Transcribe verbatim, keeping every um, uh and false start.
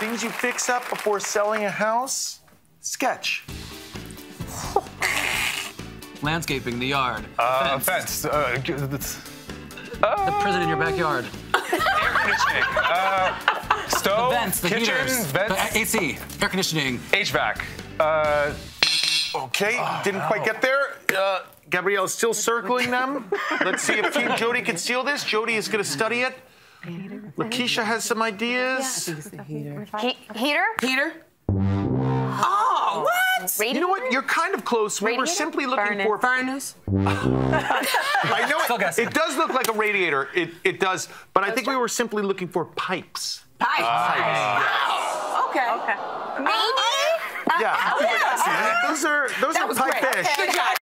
Things you fix up before selling a house. Sketch. Landscaping the yard. Uh, fence. fence. Uh, uh, the prison in your backyard. Air conditioning. Uh, stove. The vents, the kitchen, heaters. Vents. The A C. Air conditioning. H V A C. Uh, Okay, oh, didn't no. quite get there. Uh, Gabrielle's still circling them. Let's see if Team Jodie can steal this. Jodie is going to study it. Lakeisha has some ideas. Heater. He heater? Heater? Oh, what? You know what? You're kind of close. We were Radiator? simply looking Furnace. for... Furnace? I know Still it, guessing. it does look like a radiator. It, it does. But I think we were simply looking for pipes. Pipes. Pipes. Okay. Okay. Yeah. yeah. Those are, those That are was pipe great. fish. Good job.